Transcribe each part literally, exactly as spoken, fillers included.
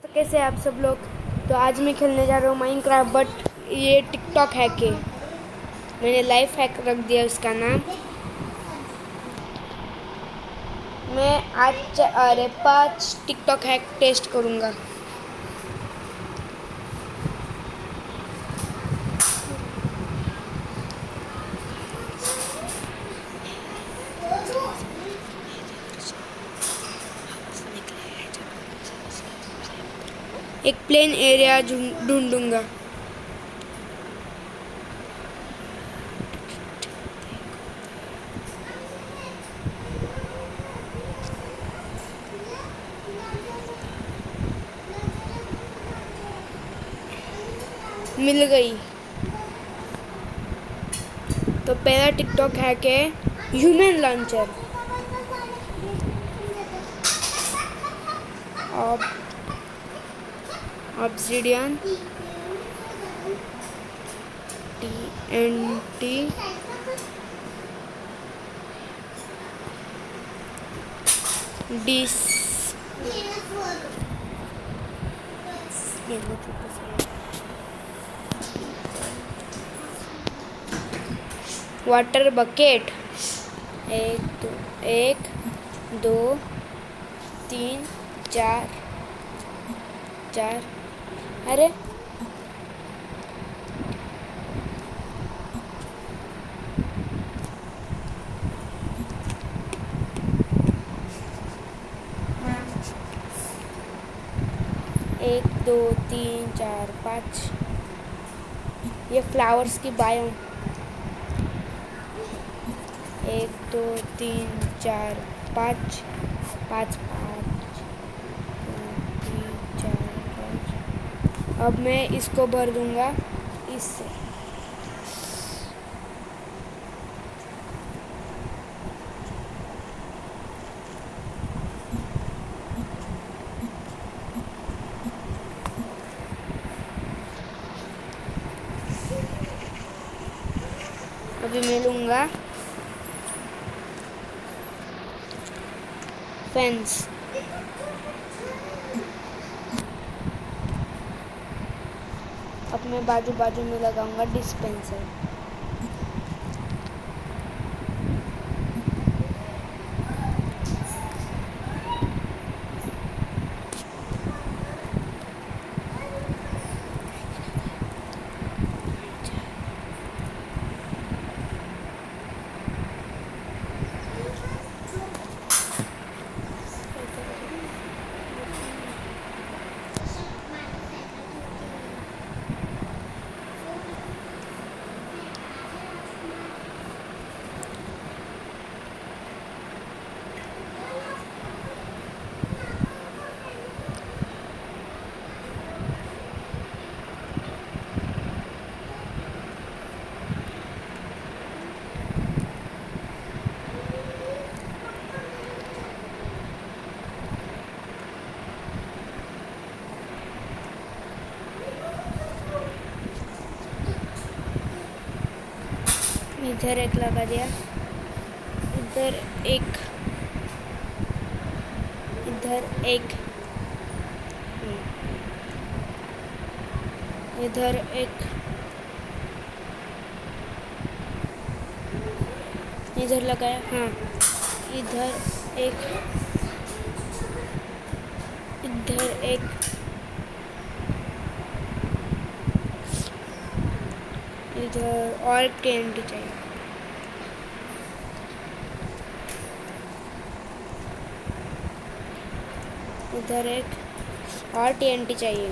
कैसे आप सब लोग। तो आज मैं खेलने जा रहा हूँ माइनक्राफ्ट, बट ये टिकटॉक हैक है। मैंने लाइफ हैक रख दिया उसका नाम। मैं आज अरे पांच टिकटॉक हैक टेस्ट करूँगा। एक प्लेन एरिया ढूंढूंगा। मिल गई। तो पहला टिकटॉक हैक है ह्यूमन लॉन्चर। अब obsidian T N T this water bucket. एक दो एक दो तीन चार चार अरे एक दो तीन चार पाँच। ये फ्लावर्स की बायोम। एक दो तीन चार पाँच पाँच पाँच तीन चार पाँच। अब मैं इसको भर दूंगा इससे। अभी मैं लूँगा फेंस। अब मैं बाजू बाजू में लगाऊंगा डिस्पेंसर। इधर एक लगा दिया, इधर एक, इधर एक, इधर एक, इधर लगाया। हाँ, इधर एक, इधर एक, इधर और टेंट चाहिए। इधर एक और टीएनटी चाहिए।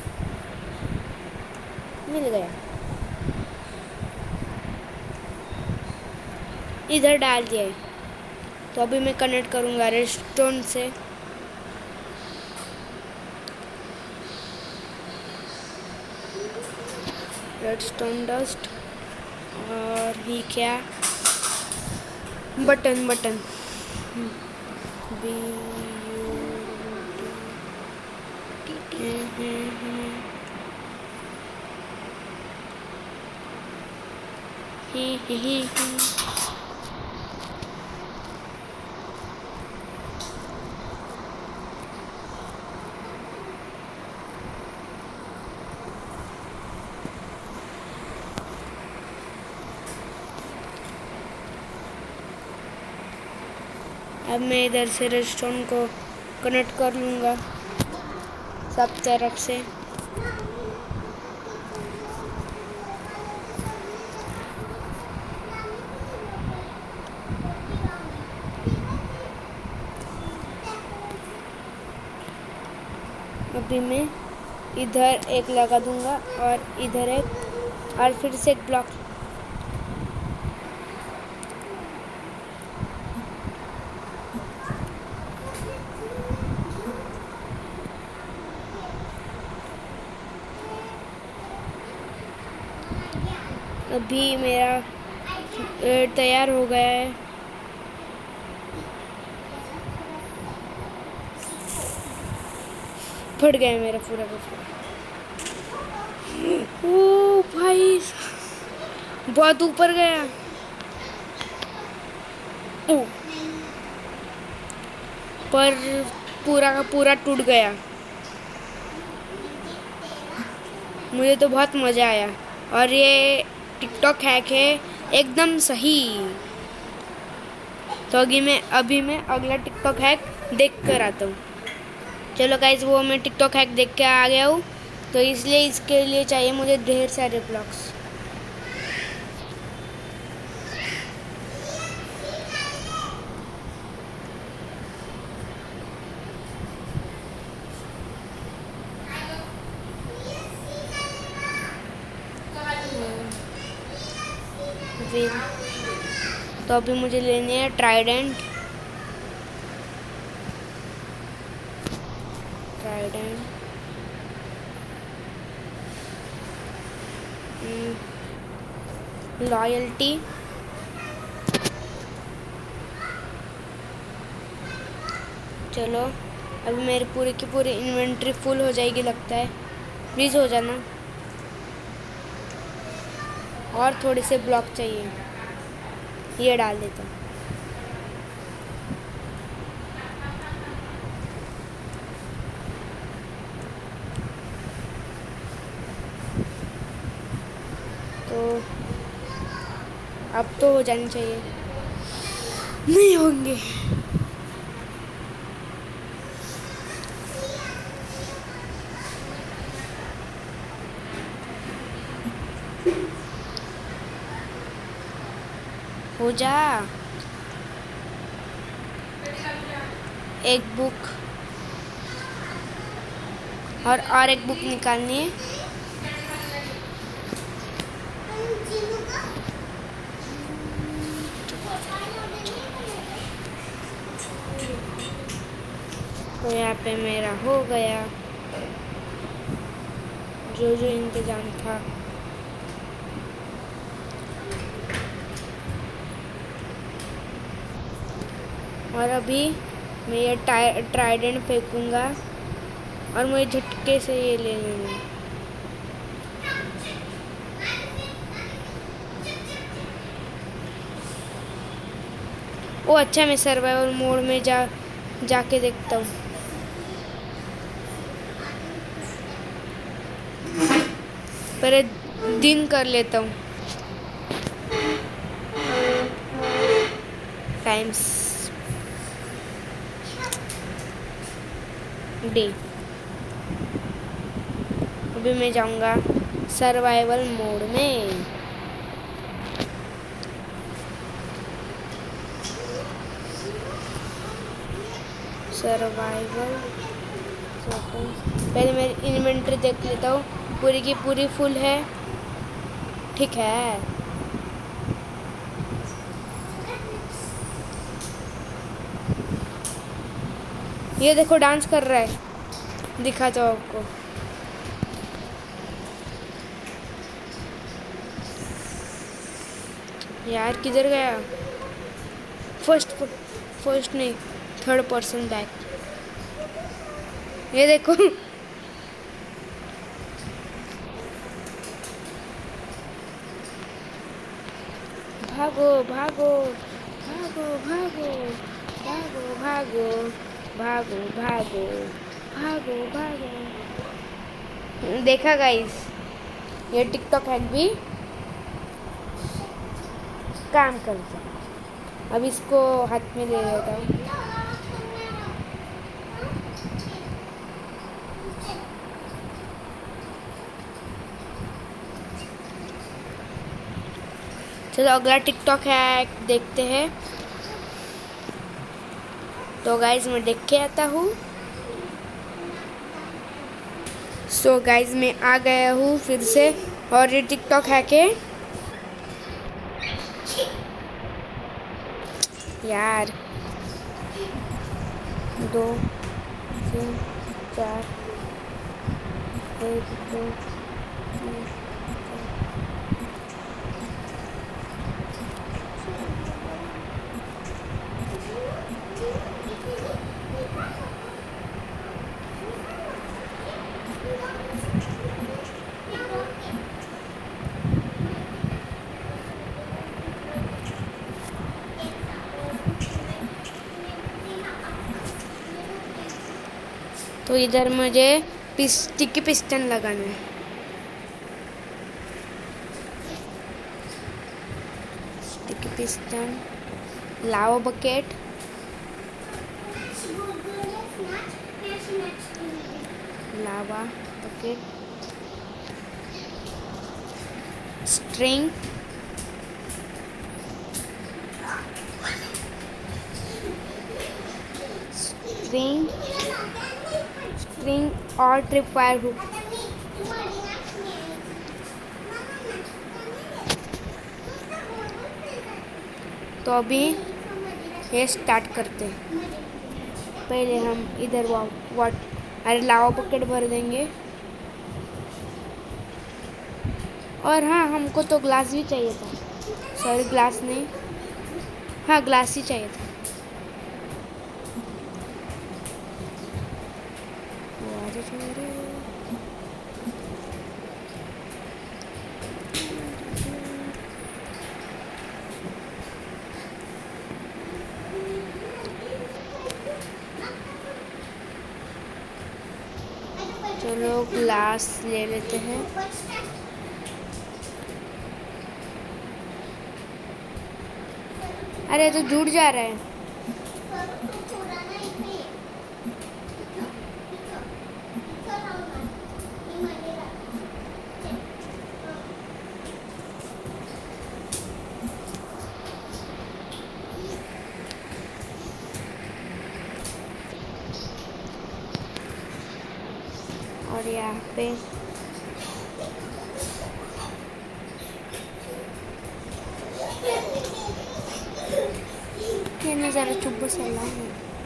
मिल गया। इधर डाल दिया है। तो अभी मैं कनेक्ट करूँगा रेडस्टोन से। रेडस्टोन डस्ट और ही क्या बटन बटन बी ही ही ही अब मैं इधर से रेस्टोरेंट को कनेक्ट कर लूँगा सब तरफ से। अभी मैं इधर एक लगा दूँगा और इधर एक, और फिर से एक ब्लॉक। अभी मेरा तैयार हो गया है। फट गया मेरा पूरा का पूरा। ओ भाई बहुत ऊपर गया। ओ पर पूरा का पूरा टूट गया। मुझे तो बहुत मज़ा आया और ये टिकटॉक हैक है एकदम सही। तो अभी मैं अभी मैं अगला टिकटॉक हैक देख कर आता हूँ। चलो गाइस, वो मैं टिकटॉक हैक देख के आ गया हूँ, तो इसलिए इसके लिए चाहिए मुझे ढेर सारे ब्लॉक्स। तो अभी मुझे लेनी है ट्राइडेंट। ट्राइडेंट लॉयल्टी, चलो अभी मेरी पूरी की पूरी इन्वेंट्री फुल हो जाएगी लगता है। प्लीज़ हो जाना। और थोड़े से ब्लॉक चाहिए, ये डाल देता हूँ। तो अब तो हो जानी चाहिए। नहीं होंगे। हो जा। एक बुक और और एक बुक निकालनी है। तो यहाँ पे मेरा हो गया जो जो इंतजाम था। और अभी मैं ये ट्राइडेंट फेंकूंगा और मुझे झटके से ये ले लेंगे। ओ अच्छा, मैं सर्वाइवल मोड में जा जाके देखता हूँ। पहले दिन कर लेता हूँ। Times day. अभी मैं जाऊंगा सर्वाइवल मोड में। सर्वाइवल पहले मैं इन्वेंटरी देख लेता हूँ, पूरी की पूरी फुल है। ठीक है, ये देखो डांस कर रहा है, दिखाता हूँ आपको। यार किधर गया? फर्स्ट फर्स्ट नहीं, थर्ड पर्सन बैक। ये देखो भागो भागो भागो भागो भागो भागो भागो भागो भागो भागो। देखा गाइस, ये टिकटॉक हैक भी काम करता है। अब इसको हाथ में ले लेता हूँ। चलो अगला टिकटॉक है देखते हैं। तो गाइज मैं देख के आता हूँ। सो गाइज मैं आ गया हूँ फिर से, और ये टिकटॉक है के यार दो तीन चार एक दो तीन तो इधर मुझे स्टिकी पिस्टन लगाना है। Sticky piston, lava bucket, lava bucket, string, string string और ट्रिप वायर हुक। तो अभी ये स्टार्ट करते हैं। पहले हम इधर वाट अरे लावा बकेट भर देंगे। और हाँ, हमको तो ग्लास भी चाहिए था। सॉरी ग्लास नहीं, हाँ ग्लास ही चाहिए था। चलो ग्लास ले लेते हैं। अरे तो जुड़ जा रहा है। और यहाँ पे क्या नज़ारा चुप सला है।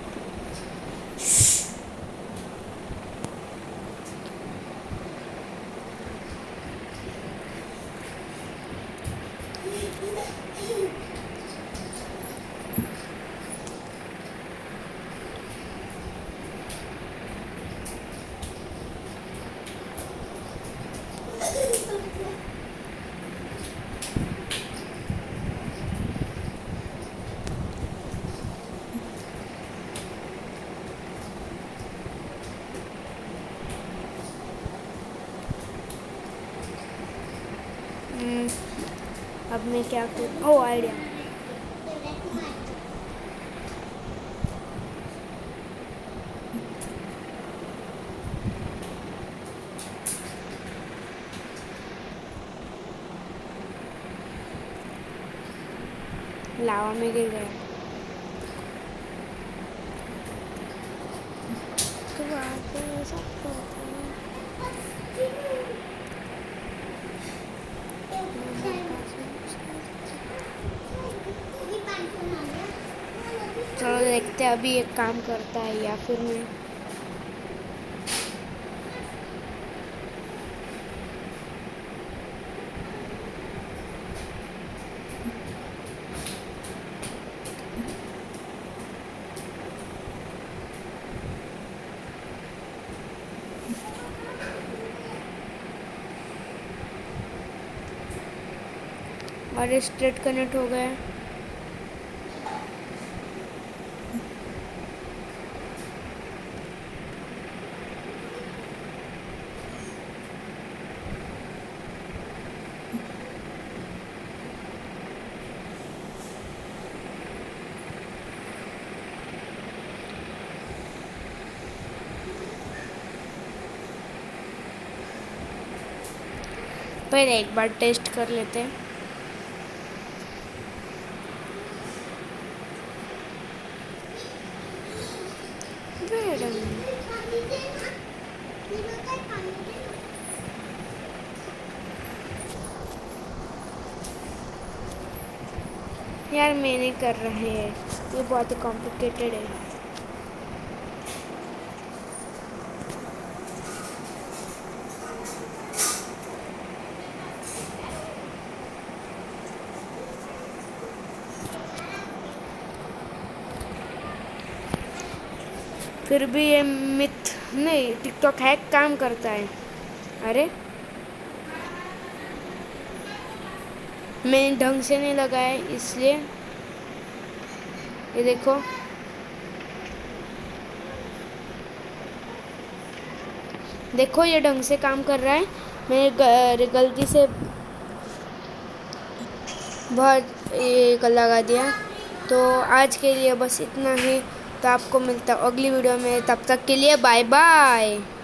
अब मैं क्या करूँ? ओ आइडिया, लावा में गिर गया। चलो देखते हैं अभी एक काम करता है या फिर नहीं। और स्ट्रेट कनेक्ट हो गया। पहले एक बार टेस्ट कर लेते हैं। यार मैंने कर रहे हैं, ये बहुत ही कॉम्प्लिकेटेड है। फिर भी ये मिथ नहीं, टिकटॉक हैक काम करता है। अरे मैंने ढंग से नहीं लगाया इसलिए। ये देखो, देखो ये ढंग से काम कर रहा है। मैंने गलती से बहुत ये लगा दिया। तो आज के लिए बस इतना ही। तो आपको मिलता है अगली वीडियो में, तब तक के लिए बाय बाय।